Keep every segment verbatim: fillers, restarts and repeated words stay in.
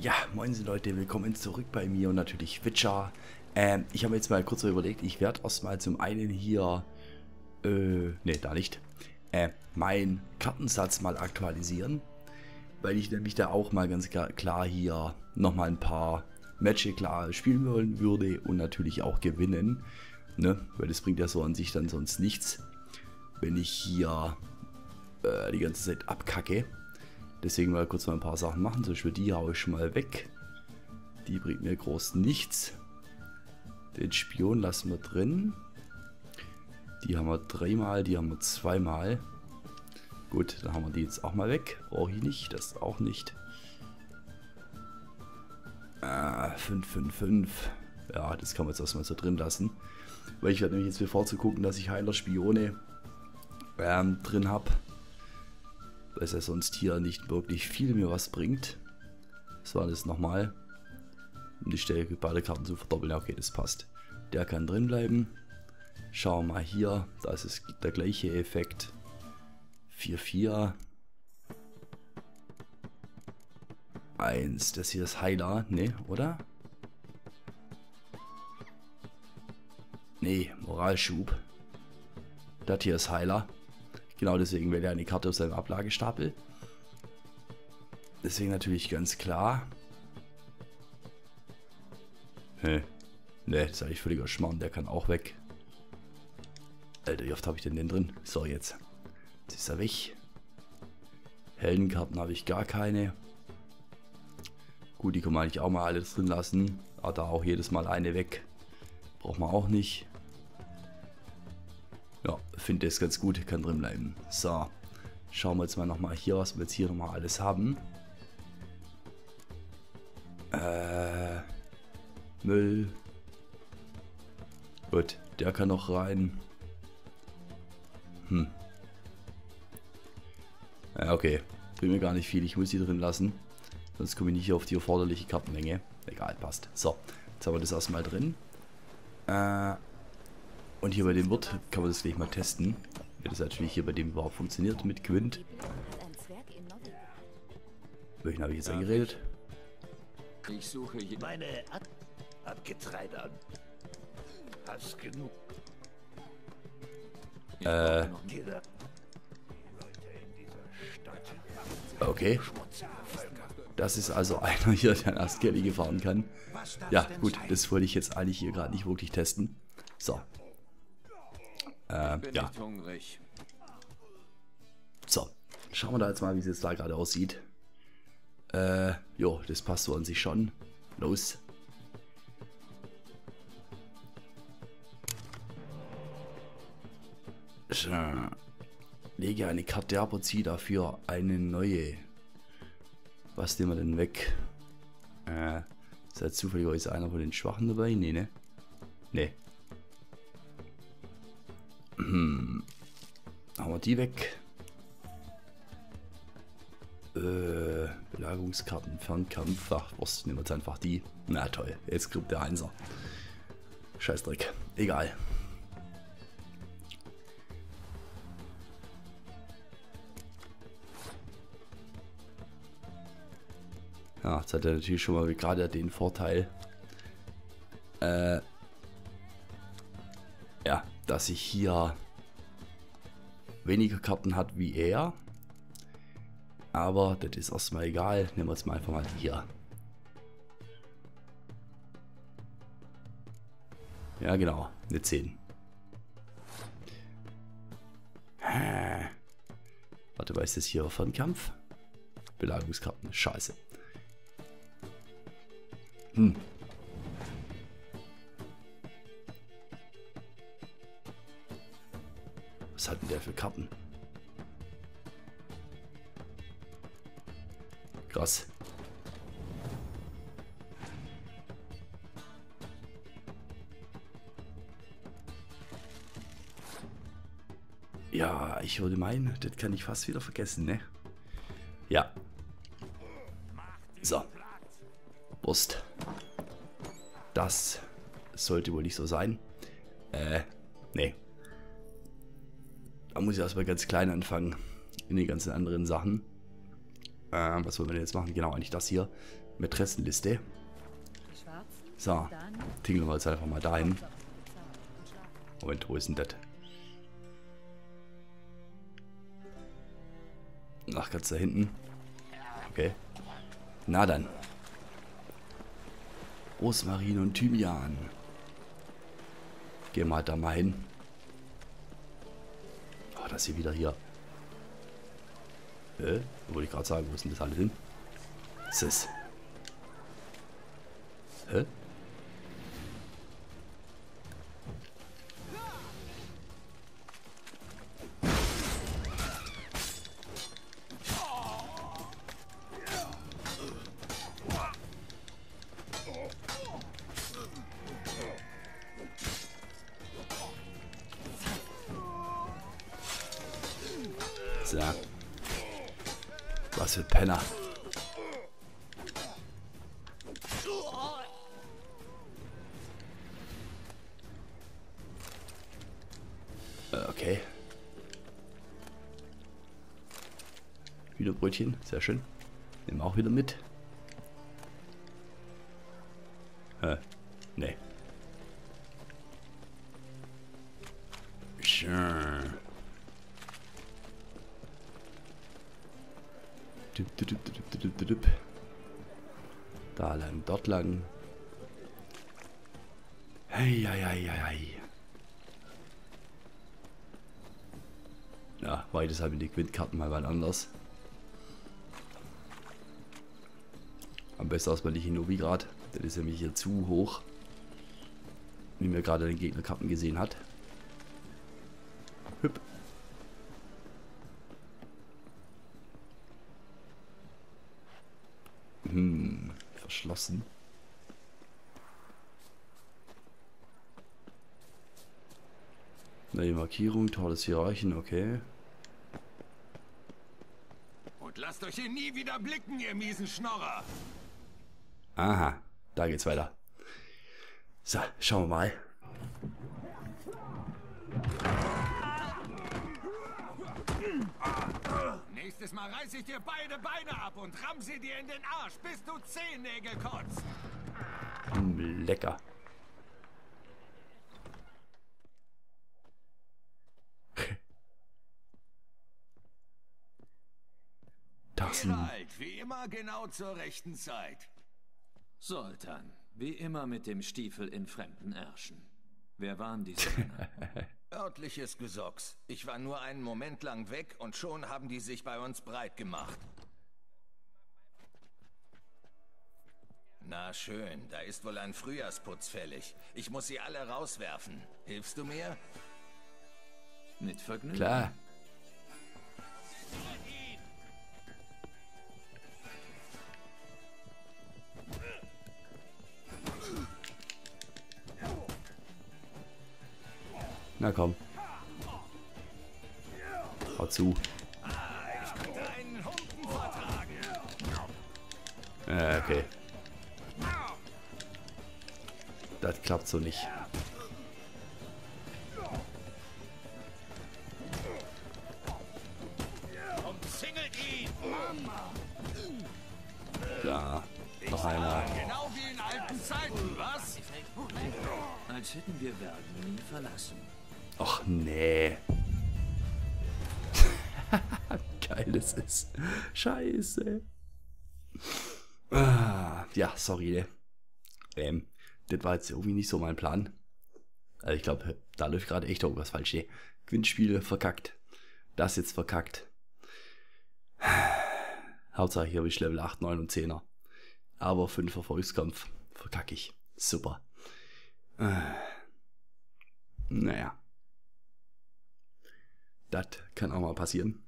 Ja, moin Leute, willkommen zurück bei mir und natürlich Witcher. Ähm, ich habe mir jetzt mal kurz so überlegt, ich werde erstmal zum einen hier, äh, ne, da nicht, äh, meinen Kartensatz mal aktualisieren, weil ich nämlich da auch mal ganz klar hier nochmal ein paar Matches klar spielen wollen würde und natürlich auch gewinnen, ne, weil das bringt ja so an sich dann sonst nichts, wenn ich hier äh, die ganze Zeit abkacke. Deswegen mal kurz mal ein paar Sachen machen. Zum Beispiel die haue ich schon mal weg. Die bringt mir groß nichts. Den Spion lassen wir drin. Die haben wir dreimal, die haben wir zweimal. Gut, dann haben wir die jetzt auch mal weg. Brauche ich nicht, das auch nicht. Ah, fünf, fünf, fünf. Ja, das kann man jetzt erstmal so drin lassen. Weil ich werde nämlich jetzt bevorzugt gucken, dass ich Heiler Spione ähm, drin habe. Weil es ja sonst hier nicht wirklich viel mir was bringt. Das war das nochmal. Um die Stärke beide Karten zu verdoppeln. Okay, das passt. Der kann drin bleiben. Schauen wir mal hier. Da ist es der gleiche Effekt. vier, vier. eins. Das hier ist Heiler. Ne, oder? Ne, Moralschub. Das hier ist Heiler. Genau deswegen wählt er eine Karte auf seinem Ablagestapel. Deswegen natürlich ganz klar. Hä? Ne, das ist eigentlich völliger Schmarrn. Der kann auch weg. Alter, wie oft habe ich denn den drin? So, jetzt. Jetzt ist er weg. Heldenkarten habe ich gar keine. Gut, die kann man eigentlich auch mal alles drin lassen. Aber da auch jedes Mal eine weg. Braucht man auch nicht. Ja, finde das ganz gut, kann drin bleiben. So, schauen wir jetzt mal nochmal hier, was wir jetzt hier nochmal alles haben. Äh, Müll. Gut, der kann noch rein. Hm. Ja, okay, bringt mir gar nicht viel, ich muss die drin lassen. Sonst komme ich nicht auf die erforderliche Kartenmenge. Egal, passt. So, jetzt haben wir das erstmal drin. Äh... Und hier bei dem Wirt kann man das gleich mal testen, wie das natürlich hier bei dem überhaupt funktioniert mit Quint. Welchen habe ich jetzt angeredet? Ich suche hier meine Ab Abgetreibern. Hast genug. Äh. Okay. Das ist also einer hier, der nach Skelly fahren kann. Ja, gut, das wollte ich jetzt eigentlich hier gerade nicht wirklich testen. So. Äh, ja. So, schauen wir da jetzt mal, wie es jetzt da gerade aussieht. Äh, jo, das passt so an sich schon. Los. So. Lege eine Karte ab und ziehe dafür eine neue. Was nehmen wir denn weg? Äh, ist halt zufälligerweise einer von den Schwachen dabei? Nee, ne? Nee. Hm. Haben wir die weg. Äh, Belagerungskarten, Fernkampf. Ach, was, nehmen wir jetzt einfach die. Na toll, jetzt kriegt der Einser. Scheißdreck. Egal. Ja, jetzt hat er natürlich schon mal gerade den Vorteil. Äh. Ja, dass ich hier weniger Karten hat wie er. Aber das ist erstmal egal. Nehmen wir jetzt mal einfach mal hier. Ja, genau. Eine zehn. Warte, was ist das hier? Fernkampf? Belagerungskarten. Scheiße. Hm. Was hat denn der für Karten? Krass. Ja, ich würde meinen, das kann ich fast wieder vergessen, ne? Ja. So. Wurst. Das sollte wohl nicht so sein. Äh, nee. Da muss ich erstmal ganz klein anfangen. In den ganzen anderen Sachen. Ähm, was wollen wir denn jetzt machen? Genau, eigentlich das hier. Mätressenliste. So, tingeln wir jetzt einfach mal dahin. Moment, wo ist denn das? Ach, ganz da hinten. Okay. Na dann. Rosmarin und Thymian. Gehen wir halt da mal hin. Oh, das hier wieder hier. Äh, wollte ich gerade sagen, wo ist denn das alles hin? Was ist das? Hä? So. Was für Penner. Okay. Hühnerbrötchen, sehr schön. Nehmen wir auch wieder mit. Äh, nee. Schön. Dup, dup, dup, dup, dup, dup, dup. Da lang, dort lang. Hey, hey, hey, hey. Ja, war ich deshalb in die Quintkarten mal wann anders. Am besten aus mal nicht in Novigrad. Das ist nämlich hier zu hoch. Wie man gerade den Gegnerkarten gesehen hat. Hüpp. Hm, verschlossen. Neue Markierung, tolles Hierarchen, okay. Und lasst euch hier nie wieder blicken, ihr miesen Schnorrer. Aha, da geht's weiter. So, schauen wir mal. Nächstes Mal reiß ich dir beide Beine ab und ramm sie dir in den Arsch, bis du Zehennägel kotzt. Mm, lecker. Geralt, wie immer genau zur rechten Zeit. Sultan, wie immer mit dem Stiefel in fremden Ärschen. Wer waren diese Männer? Örtliches Gesocks. Ich war nur einen Moment lang weg und schon haben die sich bei uns breit gemacht. Na schön, da ist wohl ein Frühjahrsputz fällig. Ich muss sie alle rauswerfen. Hilfst du mir? Mit Vergnügen. Klar. Na komm. Hau zu. Äh, okay. Das klappt so nicht. Ja, noch einer. Genau wie in alten Zeiten, was? Als hätten wir Verden nie verlassen. Och nee. Geil das ist. Scheiße. Ah, ja, sorry. Ne? Ähm, das war jetzt irgendwie nicht so mein Plan. Also ich glaube, da läuft gerade echt irgendwas falsch. Ne? Gewinnspiele verkackt. Das jetzt verkackt. Hauptsache hier habe ich Level acht, neun und zehner. Aber fünf Erfolgskampf verkacke ich. Super. Äh, naja. Das kann auch mal passieren.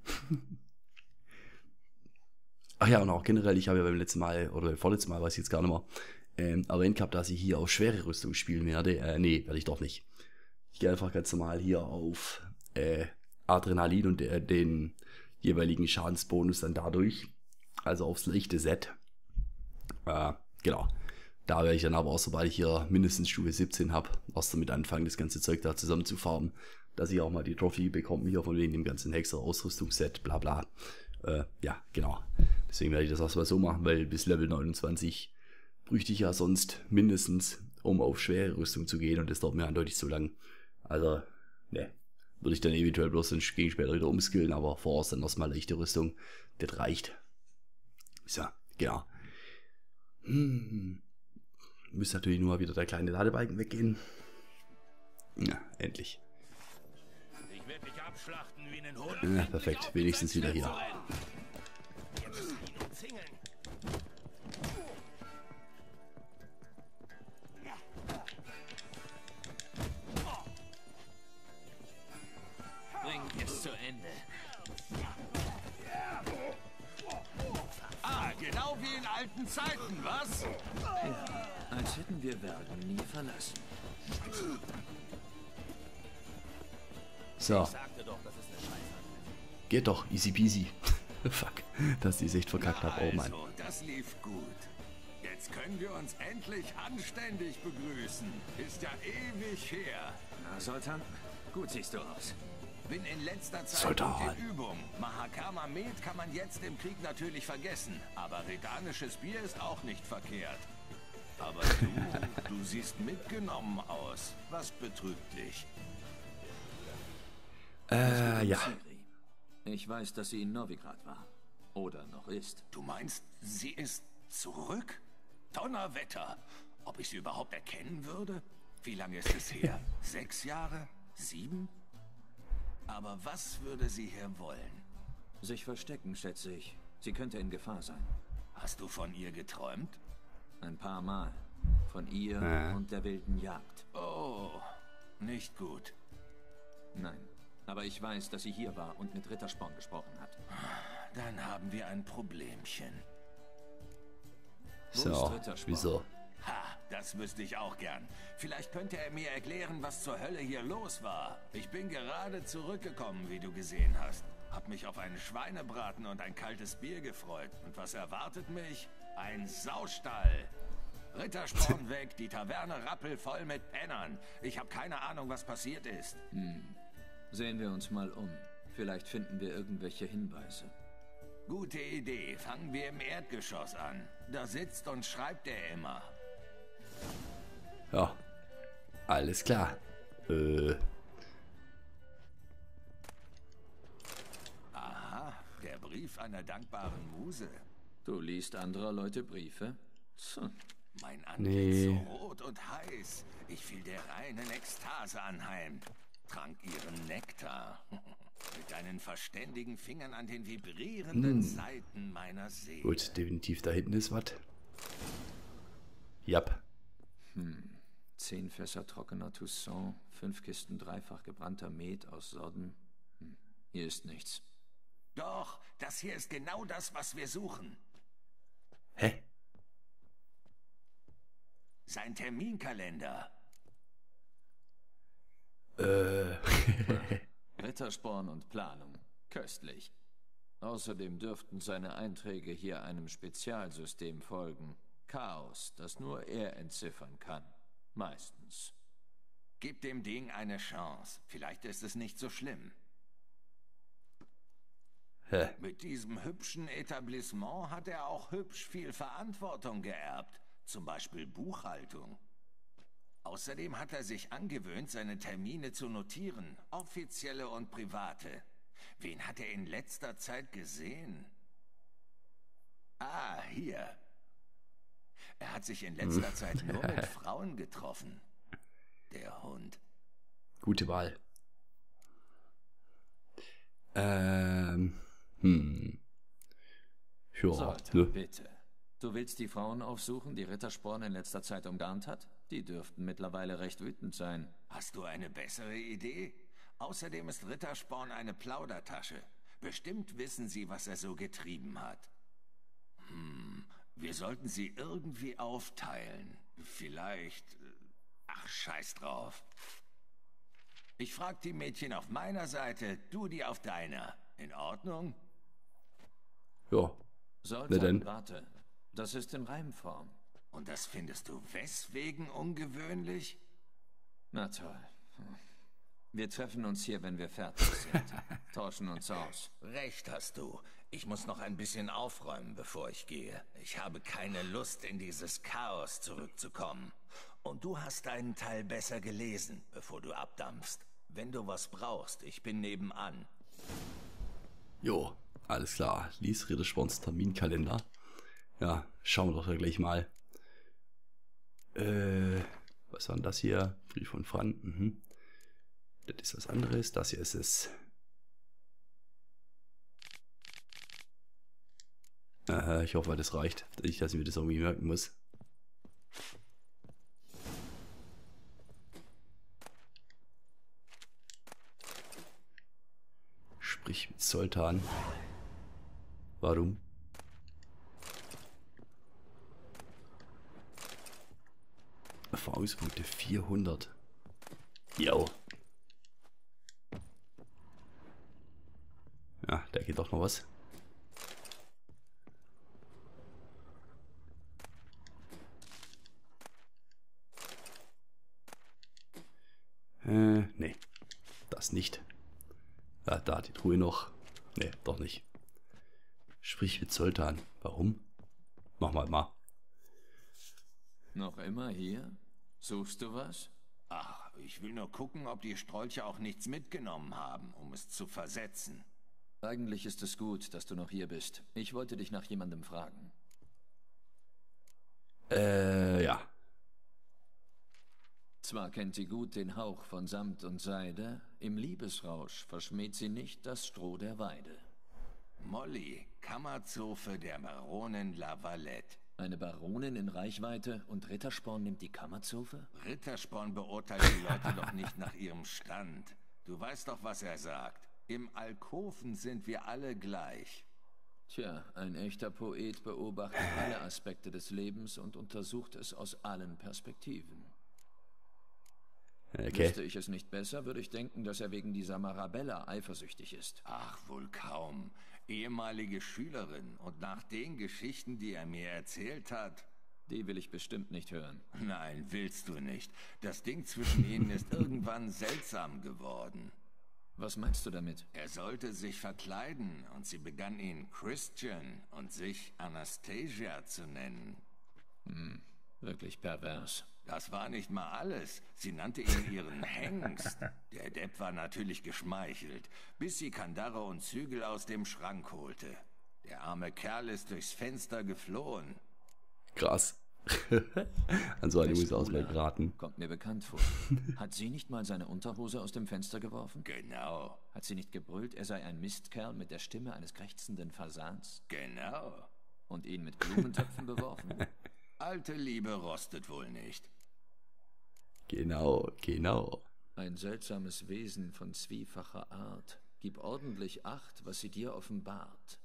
Ach ja, und auch generell, ich habe ja beim letzten Mal, oder beim vorletzten Mal, weiß ich jetzt gar nicht mehr, ähm, erwähnt gehabt, dass ich hier auf schwere Rüstung spielen werde. Äh, nee, werde ich doch nicht. Ich gehe einfach ganz normal hier auf äh, Adrenalin und äh, den jeweiligen Schadensbonus dann dadurch. Also aufs leichte Set. Äh, genau. Da werde ich dann aber auch, sobald ich hier mindestens Stufe siebzehn habe, was damit anfangen, das ganze Zeug da zusammen zu farmen, dass ich auch mal die Trophy bekomme, hier von wegen dem ganzen Hexer-Ausrüstungsset, bla bla. Äh, ja, genau. Deswegen werde ich das erstmal so machen, weil bis Level neunundzwanzig bräuchte ich ja sonst mindestens, um auf schwere Rüstung zu gehen und das dauert mir eindeutig zu lang. Also, ne, würde ich dann eventuell bloß dann gegen später wieder umskillen, aber vorerst dann erstmal leichte Rüstung. Das reicht. So, genau. Hm. Müsste natürlich nur mal wieder der kleine Ladebalken weggehen. Ja, endlich. Ich werde dich abschlachten wie einen Hund. Ja, perfekt, wenigstens wieder hier. Bring es zu Ende. Ah, genau wie in alten Zeiten, was? Ja, als hätten wir Bergen nie verlassen. So. Geht doch, easy peasy. Fuck, dass die Sicht verkackt Na hat. Oh Mann. also, das lief gut. Jetzt können wir uns endlich anständig begrüßen. Ist ja ewig her. Na, Sultan, gut siehst du aus. Bin in letzter Zeit Sultan. gut in Übung. Mahakama Med kann man jetzt im Krieg natürlich vergessen. Aber redanisches Bier ist auch nicht verkehrt. Aber du, du siehst mitgenommen aus. Was betrügt dich? Äh, ja. Ciri. Ich weiß, dass sie in Novigrad war. Oder noch ist. Du meinst, sie ist zurück? Donnerwetter! Ob ich sie überhaupt erkennen würde? Wie lange ist es her? Sechs Jahre? Sieben? Aber was würde sie hier wollen? Sich verstecken, schätze ich. Sie könnte in Gefahr sein. Hast du von ihr geträumt? Ein paar Mal. Von ihr Äh. und der wilden Jagd. Oh, nicht gut. Nein. Aber ich weiß, dass sie hier war und mit Rittersporn gesprochen hat. Dann haben wir ein Problemchen. Wo ist So, Rittersporn? wieso? Ha, das wüsste ich auch gern. Vielleicht könnte er mir erklären, was zur Hölle hier los war. Ich bin gerade zurückgekommen, wie du gesehen hast. Hab mich auf einen Schweinebraten und ein kaltes Bier gefreut. Und was erwartet mich? Ein Saustall. Rittersporn weg, die Taverne rappelvoll mit Pennern. Ich habe keine Ahnung, was passiert ist. Sehen wir uns mal um. Vielleicht finden wir irgendwelche Hinweise. Gute Idee. Fangen wir im Erdgeschoss an. Da sitzt und schreibt er immer. Ja, alles klar. Äh, Aha, der Brief einer dankbaren Muse. Du liest anderer Leute Briefe? Hm. Mein Antlitz Nee. so rot und heiß. Ich fiel der reinen Ekstase anheim. Trank ihren Nektar. Mit deinen verständigen Fingern an den vibrierenden Seiten meiner Seele. gut, definitiv da hinten ist was. Jap. Zehn Fässer trockener Toussaint, fünf Kisten dreifach gebrannter Met aus Sodden. Hm. Hier ist nichts. Doch, das hier ist genau das, was wir suchen. Hä? Sein Terminkalender. Äh. Rittersporn und Planung. Köstlich. Außerdem dürften seine Einträge hier einem Spezialsystem folgen. Chaos, das nur er entziffern kann. Meistens. Gib dem Ding eine Chance. Vielleicht ist es nicht so schlimm. Hä? Mit diesem hübschen Etablissement hat er auch hübsch viel Verantwortung geerbt. Zum Beispiel Buchhaltung. Außerdem hat er sich angewöhnt, seine Termine zu notieren. Offizielle und private. Wen hat er in letzter Zeit gesehen? Ah, hier. Er hat sich in letzter Zeit nur mit Frauen getroffen. Der Hund. Gute Wahl. Ähm. Hm. Ja, Sultan, ne? bitte. Du willst die Frauen aufsuchen, die Rittersporn in letzter Zeit umgarnt hat? Die dürften mittlerweile recht wütend sein. Hast du eine bessere Idee? Außerdem ist Rittersporn eine Plaudertasche. Bestimmt wissen sie, was er so getrieben hat. Hm, wir sollten sie irgendwie aufteilen. Vielleicht... Ach, scheiß drauf. Ich frag die Mädchen auf meiner Seite, du die auf deiner. In Ordnung? Ja. Sultan, denn? warte. Das ist in Reimform. Und das findest du weswegen ungewöhnlich? Na toll. Hm. Wir treffen uns hier, wenn wir fertig sind. Tauschen uns aus. Recht hast du. Ich muss noch ein bisschen aufräumen, bevor ich gehe. Ich habe keine Lust, in dieses Chaos zurückzukommen. Und du hast deinen Teil besser gelesen, bevor du abdampfst. Wenn du was brauchst, ich bin nebenan. Jo, alles klar. Lies Rittersporns Terminkalender. Ja, schauen wir doch da gleich mal. Äh, was war denn das hier? Brief von Fran. Mhm. Das ist was anderes. Das hier ist es. Äh, ich hoffe, das reicht. Nicht, dass ich mir das irgendwie merken muss. Sprich mit Sultan. Warum? Erfahrungspunkte vierhundert. Jo. Ja, da geht doch noch was. Äh, nee. Das nicht. Ja, da hat die Truhe noch. Nee, doch nicht. Sprich mit Sultan. Warum? Mach mal mal. Noch immer hier? Suchst du was? Ach, ich will nur gucken, ob die Strolche auch nichts mitgenommen haben, um es zu versetzen. Eigentlich ist es gut, dass du noch hier bist. Ich wollte dich nach jemandem fragen. Äh, ja. Zwar kennt sie gut den Hauch von Samt und Seide, im Liebesrausch verschmäht sie nicht das Stroh der Weide. Molly, Kammerzofe der Baronin La Valette. Eine Baronin in Reichweite und Rittersporn nimmt die Kammerzofe? Rittersporn beurteilt die Leute doch nicht nach ihrem Stand. Du weißt doch, was er sagt. Im Alkoven sind wir alle gleich. Tja, ein echter Poet beobachtet alle Aspekte des Lebens und untersucht es aus allen Perspektiven. Okay. Wüsste ich es nicht besser, würde ich denken, dass er wegen dieser Marabella eifersüchtig ist. Ach, wohl kaum. Ehemalige Schülerin und nach den Geschichten, die er mir erzählt hat... Die will ich bestimmt nicht hören. Nein, willst du nicht. Das Ding zwischen ihnen ist irgendwann seltsam geworden. Was meinst du damit? Er sollte sich verkleiden und sie begann ihn Christian und sich Anastasia zu nennen. Hm, wirklich pervers. Das war nicht mal alles. Sie nannte ihn ihren Hengst. Der Depp war natürlich geschmeichelt, bis sie Kandare und Zügel aus dem Schrank holte. Der arme Kerl ist durchs Fenster geflohen. Krass. An so eine muss aus mir geraten. Kommt mir bekannt vor. Hat sie nicht mal seine Unterhose aus dem Fenster geworfen? Genau. Hat sie nicht gebrüllt, er sei ein Mistkerl mit der Stimme eines krächzenden Fasans? Genau. Und ihn mit Blumentöpfen beworfen? Alte Liebe rostet wohl nicht. Genau, genau. Ein seltsames Wesen von zwiefacher Art. Gib ordentlich Acht, was sie dir offenbart.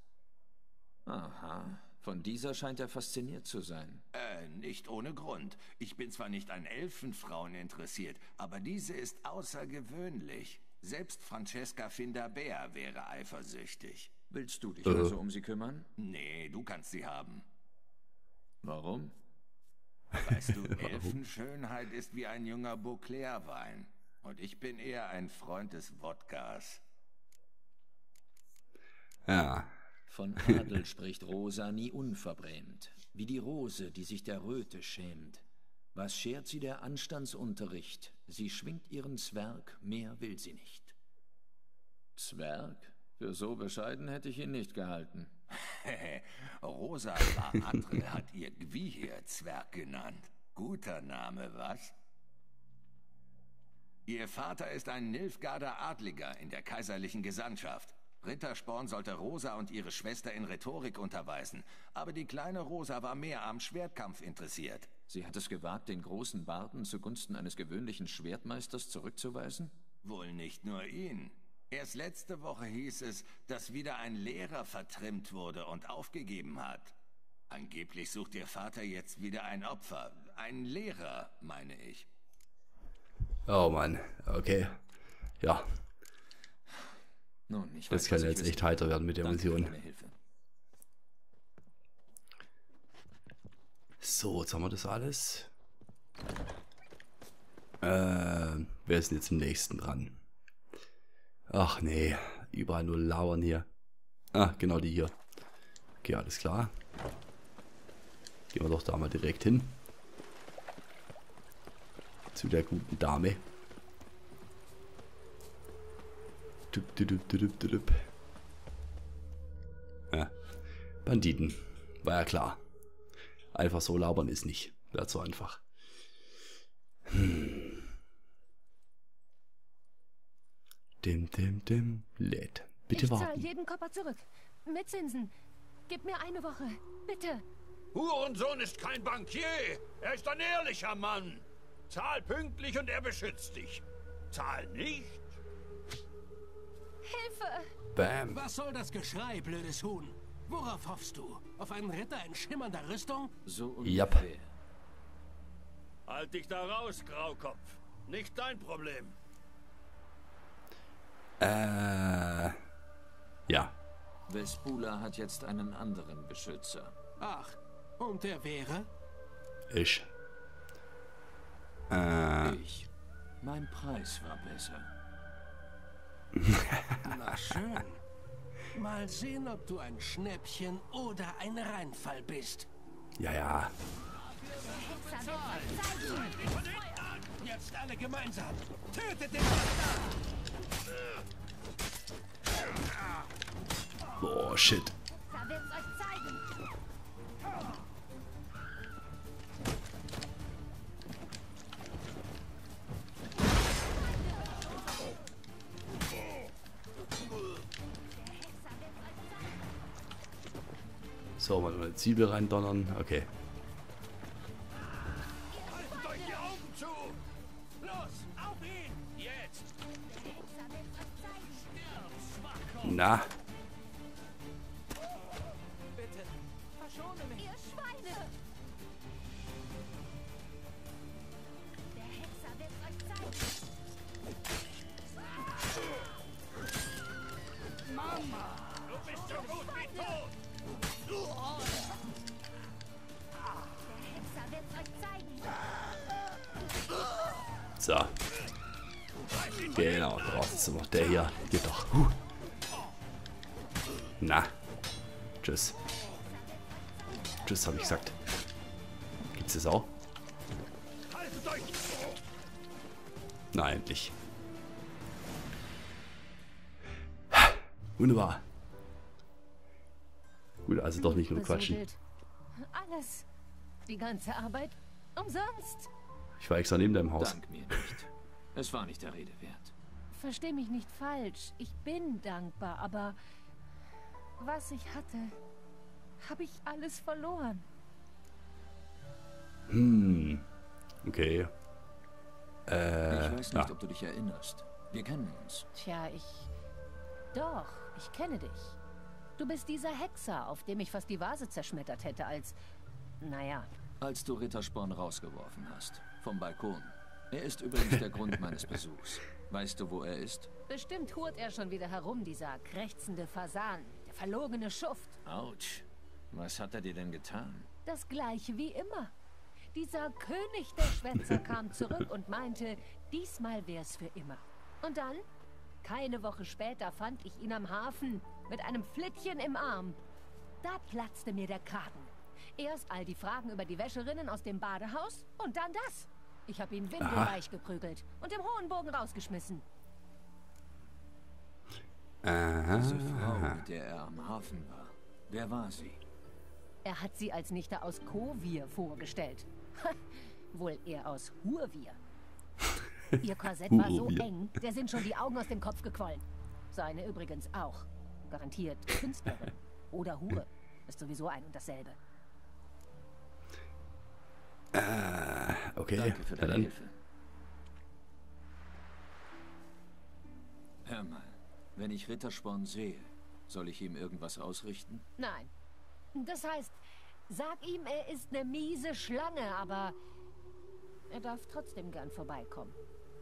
Aha, von dieser scheint er fasziniert zu sein. Äh, nicht ohne Grund. Ich bin zwar nicht an Elfenfrauen interessiert, aber diese ist außergewöhnlich. Selbst Francesca Findabair wäre eifersüchtig. Willst du dich äh. also um sie kümmern? Nee, du kannst sie haben. Warum? Weißt du, Elfenschönheit ist wie ein junger Beauclair-Wein. Und ich bin eher ein Freund des Wodkas. Ja. Von Adel spricht Rosa nie unverbrämt, wie die Rose, die sich der Röte schämt. Was schert sie der Anstandsunterricht? Sie schwingt ihren Zwerg, mehr will sie nicht. Zwerg? Für so bescheiden hätte ich ihn nicht gehalten. Rosa Baatre hat ihr Gwihir Zwerg genannt. Guter Name, was? Ihr Vater ist ein Nilfgaarder Adliger in der kaiserlichen Gesandtschaft. Rittersporn sollte Rosa und ihre Schwester in Rhetorik unterweisen, aber die kleine Rosa war mehr am Schwertkampf interessiert. Sie hat es gewagt, den großen Barden zugunsten eines gewöhnlichen Schwertmeisters zurückzuweisen? Wohl nicht nur ihn. Erst letzte Woche hieß es, dass wieder ein Lehrer vertrimmt wurde und aufgegeben hat. Angeblich sucht ihr Vater jetzt wieder ein Opfer. Einen Lehrer, meine ich. Oh Mann, okay. Ja. Nun, ich Das weiß, kann was ich jetzt wissen echt heiter werden mit der Danke Mission. für deine Hilfe. So, jetzt haben wir das alles. Äh, wer ist denn jetzt im nächsten dran? Ach nee, überall nur lauern hier. Ah, genau die hier. Okay, alles klar. Gehen wir doch da mal direkt hin. Zu der guten Dame. Dup, dup, dup, dup, dup. Ja. Banditen. War ja klar. Einfach so labern ist nicht. Wäre so einfach. Hm. Dim, dim, dim. Lädt. Bitte ich warten. Ich zahle jeden Kopper zurück. Mit Zinsen. Gib mir eine Woche. Bitte. Hurensohn ist kein Bankier. Er ist ein ehrlicher Mann. Zahl pünktlich und er beschützt dich. Zahl nicht. Hilfe! Bam. Was soll das Geschrei, blödes Huhn? Worauf hoffst du? Auf einen Ritter in schimmernder Rüstung? So Yep. ungefähr. Halt dich da raus, Graukopf. Nicht dein Problem. Äh. Ja. Vespula hat jetzt einen anderen Beschützer. Ach, und der wäre? Ich. Äh. Ich. Mein Preis war besser. Na schön. Mal sehen, ob du ein Schnäppchen oder ein Reinfall bist. Ja, ja. Jetzt alle gemeinsam. Tötet den Bastard! Boah, shit. Da wird's euch zeigen. So, mal eine Zwiebel reindonnern. Okay. Haltet euch die Augen zu. Los, auf ihn. Jetzt. Na. Bitte, verschone mich. Ihr Schweine! Der Hexer wird euch zeigen. Du bist so gut wie tot. Der Hexer wird euch zeigen. So. Genau, draußen ist noch der hier. Geht doch. Huh. Na. Tschüss. Tschüss, habe ich gesagt. Gibt's das auch? Haltet euch. Na, endlich. Wunderbar. Gut, also doch nicht nur quatschen. Besudelt. Alles. Die ganze Arbeit umsonst. Ich war extra neben deinem Haus. Dank mir nicht. Es war nicht der Rede wert. Versteh mich nicht falsch. Ich bin dankbar, aber was ich hatte, habe ich alles verloren. Hm. Okay. Äh, ich weiß nicht, ja. ob du dich erinnerst. Wir kennen uns. Tja, ich... Doch, ich kenne dich. Du bist dieser Hexer, auf dem ich fast die Vase zerschmettert hätte, als... Naja, Als du Rittersporn rausgeworfen hast. Vom Balkon. Er ist übrigens der Grund meines Besuchs. Weißt du, wo er ist? bestimmt hurt er schon wieder herum, dieser krächzende Fasan, der verlogene Schuft. Autsch. Was hat er dir denn getan? Das gleiche wie immer. Dieser König der Schwätzer kam zurück und meinte, diesmal wär's für immer. Und dann, keine Woche später, fand ich ihn am Hafen mit einem Flittchen im Arm. Da platzte mir der Kragen. Erst all die Fragen über die Wäscherinnen aus dem Badehaus und dann das. Ich habe ihn windelweich geprügelt und im hohen Bogen rausgeschmissen. Aha. Diese Frau, mit der er am Hafen war. Wer war sie? Er hat sie als Nichte aus Kovir vorgestellt. Wohl eher aus Hurvir. Ihr Korsett war so Hurvir. eng, der sind schon die Augen aus dem Kopf gequollen. Seine übrigens auch. Garantiert Künstlerin. Oder Hure. Ist sowieso ein und dasselbe. Äh, okay. Danke für Ja, deine dann. Hilfe. Hör mal, wenn ich Rittersporn sehe, soll ich ihm irgendwas ausrichten? Nein. Das heißt, sag ihm, er ist eine miese Schlange, aber er darf trotzdem gern vorbeikommen.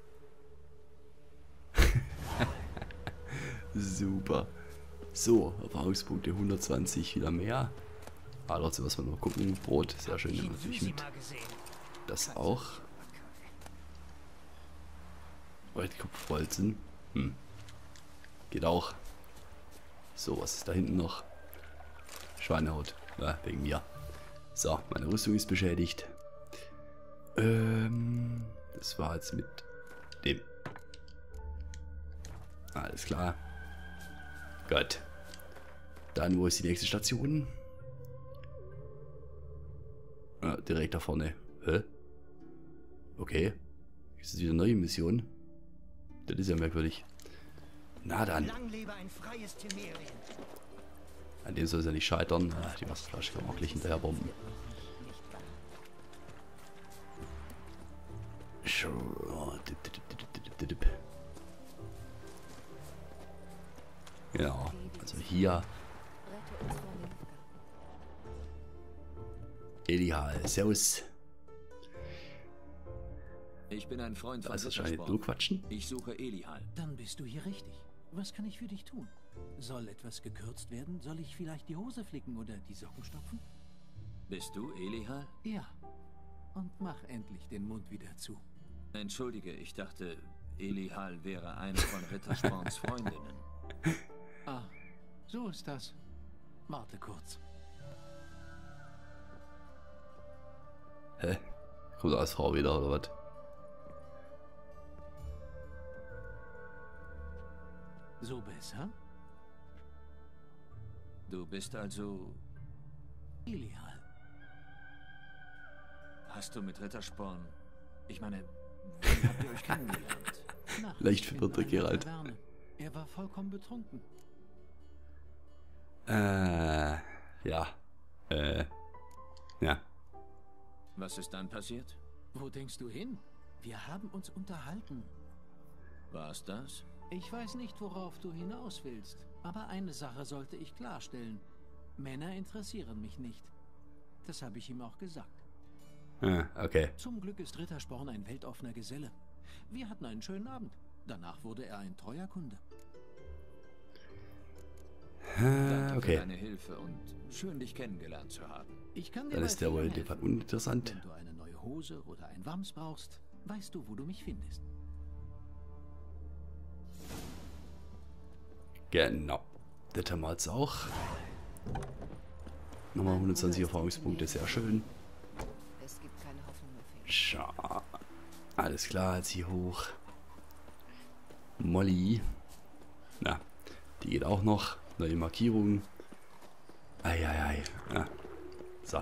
Super. So, Erfahrungspunkte hundertzwanzig, wieder mehr. Ah, trotzdem was wir noch gucken. Brot, sehr schön, nehmen wir natürlich mit. Das auch. Breitkopfbolzen. Hm. Geht auch. So, was ist da hinten noch? Schweinehaut. Ja, wegen mir. So, meine Rüstung ist beschädigt. Ähm, das war jetzt mit dem. Alles klar. Gut. Dann, wo ist die nächste Station? Ah, direkt da vorne. Hä? Okay. Ist das wieder eine neue Mission? Das ist ja merkwürdig. Na dann. Lang lebe ein freies Temerien. An dem soll es ja nicht scheitern. Ach, die Wasserflasche kann man auch gleich hinterher bomben. Ja, also hier. Elihal, servus. Ich bin ein Freund von Was ist wahrscheinlich Rittersporn. nur quatschen? Ich suche Elihal. Dann bist du hier richtig. Was kann ich für dich tun? Soll etwas gekürzt werden? Soll ich vielleicht die Hose flicken oder die Socken stopfen? Bist du Elihal? Ja. Und mach endlich den Mund wieder zu. Entschuldige, ich dachte, Elihal wäre eine von Rittersporns Freundinnen. Ah, so ist das. Warte kurz. Hä? Kommt als Frau wieder, oder was? So besser? Du bist also... Elihal. Hast du mit Rittersporn... Ich meine, wie habt ihr euch kennengelernt? Nachts Leicht in verwirrt, einer Geralt. Taverne. Er war vollkommen betrunken. Äh, ja. Äh, ja. Was ist dann passiert? Wo denkst du hin? Wir haben uns unterhalten. War's das? Ich weiß nicht, worauf du hinaus willst, aber eine Sache sollte ich klarstellen. Männer interessieren mich nicht. Das habe ich ihm auch gesagt. Ah, okay. Zum Glück ist Rittersporn ein weltoffener Geselle. Wir hatten einen schönen Abend. Danach wurde er ein treuer Kunde. Danke okay. für deine Hilfe und schön, dich kennengelernt zu haben. Ich kann dir Dann bei ist der wohl vielen in dem Fall helfen. uninteressant. Wenn du eine neue Hose oder ein Wams brauchst, weißt du, wo du mich findest. Genau. Das haben wir jetzt auch. Nochmal hundertzwanzig Erfahrungspunkte, sehr schön. Es gibt keine Hoffnung mehr für ihn. Schau. Alles klar, jetzt hier hoch. Molly. Na, die geht auch noch. Neue Markierung. Eieiei. Ja. So.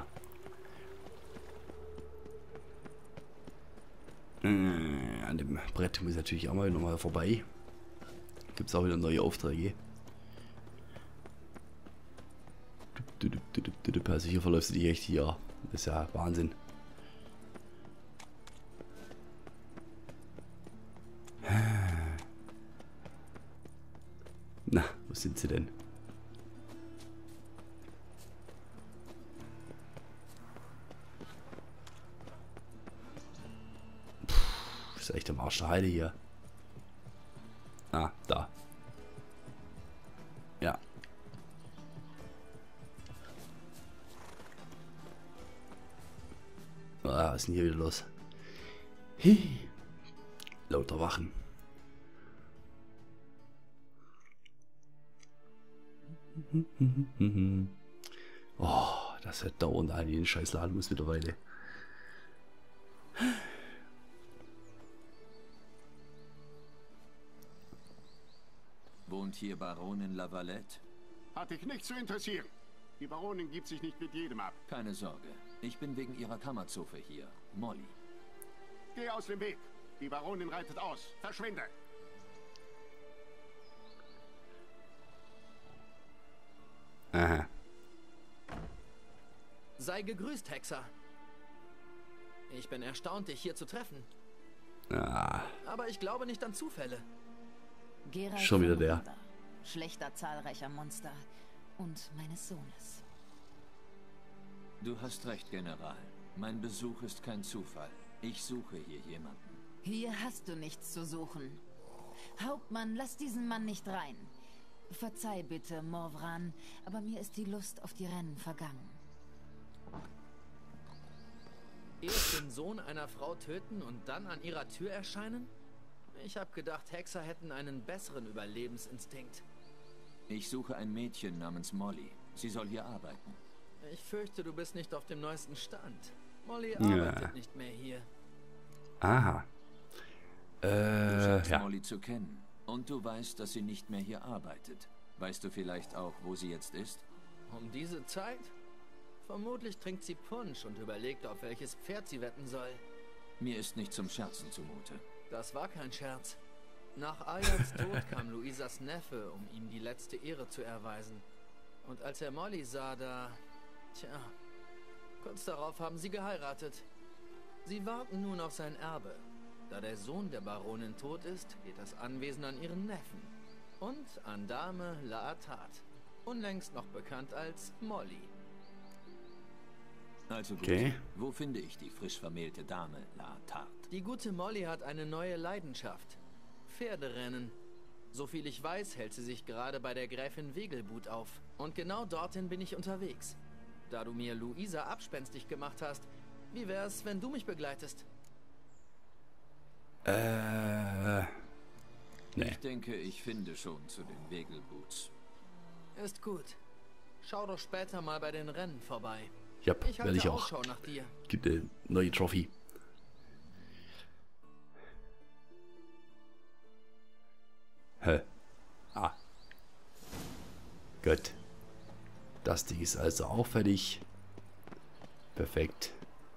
Äh, An dem Brett muss ich natürlich auch mal nochmal vorbei. Gibt es auch wieder neue Aufträge. Also hier verläuft sie echt hier. Das ist ja Wahnsinn. Na, wo sind sie denn? Puh, ist echt am Arsch der Heide hier. Ah, da. Ja. Ah, was ist denn hier wieder los? Hi. Lauter Wachen. Oh, das wird dauernd ein den scheiß Laden muss mittlerweile. Wohnt hier Baronin Lavalette? Hat dich nicht zu interessieren. Die Baronin gibt sich nicht mit jedem ab. Keine Sorge. Ich bin wegen ihrer Kammerzofe hier. Molly. Geh aus dem Weg. Die Baronin reitet aus. Verschwinde. Aha. Sei gegrüßt, Hexer. Ich bin erstaunt, dich hier zu treffen. Ah, Aber ich glaube nicht an Zufälle. Geralt Schon wieder von der. Riva, Schlechter zahlreicher Monster und meines Sohnes. Du hast recht, General. Mein Besuch ist kein Zufall. Ich suche hier jemanden. Hier hast du nichts zu suchen. Hauptmann, lass diesen Mann nicht rein. Verzeih bitte, Morvran, aber mir ist die Lust auf die Rennen vergangen. Erst den Sohn einer Frau töten und dann an ihrer Tür erscheinen? Ich hab gedacht, Hexer hätten einen besseren Überlebensinstinkt. Ich suche ein Mädchen namens Molly. Sie soll hier arbeiten. Ich fürchte, du bist nicht auf dem neuesten Stand. Molly Ja. arbeitet nicht mehr hier. Aha. Du Äh, scheinst ja. Molly zu kennen. Und du weißt, dass sie nicht mehr hier arbeitet. Weißt du vielleicht auch, wo sie jetzt ist? Um diese Zeit? Vermutlich trinkt sie Punsch und überlegt, auf welches Pferd sie wetten soll. Mir ist nicht zum Scherzen zumute. Das war kein Scherz. Nach Ayats Tod kam Luisas Neffe, um ihm die letzte Ehre zu erweisen. Und als er Molly sah, da... Tja, kurz darauf haben sie geheiratet. Sie warten nun auf sein Erbe. Da der Sohn der Baronin tot ist, geht das Anwesen an ihren Neffen. Und an Dame Laatat, unlängst noch bekannt als Molly. Also gut. Okay. Wo finde ich die frisch vermählte Dame Laatat? Die gute Molly hat eine neue Leidenschaft. Pferderennen. Soviel ich weiß, hält sie sich gerade bei der Gräfin Wegelbut auf. Und genau dorthin bin ich unterwegs. Da du mir Luisa abspenstig gemacht hast, wie wär's, wenn du mich begleitest? Äh. Nee. Ich denke, ich finde schon zu den Wegelbuts. Ist gut. Schau doch später mal bei den Rennen vorbei. Ja, Ich werde halte ich auch. Ausschau nach dir. Gibt eine neue Trophy. Hä? Ah. Gut. Das Ding ist also auch fertig. Perfekt.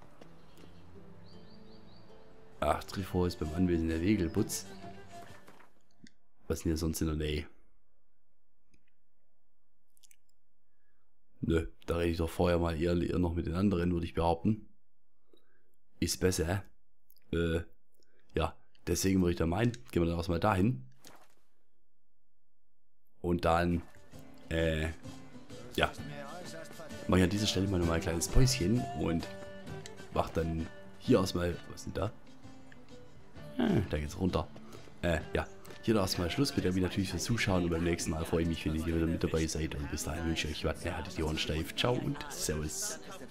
Ach, Trifort ist beim Anwesen der Wegelbutz. Was ist denn hier sonst in der Nähe? Nö, da rede ich doch vorher mal eher, eher noch mit den anderen, würde ich behaupten. Ist besser. Äh, ja, deswegen würde ich da meinen, gehen wir dann erstmal dahin. Und dann, äh, ja, mache ich an dieser Stelle mal nochmal ein kleines Päuschen und mach dann hier erstmal, was ist denn da? Ah, da geht's runter. Äh, ja, hier erstmal Schluss mit der wie natürlich fürs Zuschauen und beim nächsten Mal freue ich mich, wenn ihr hier wieder mit dabei seid und bis dahin wünsche ich euch was. Er hatte die Ohren steif. Ciao und Servus.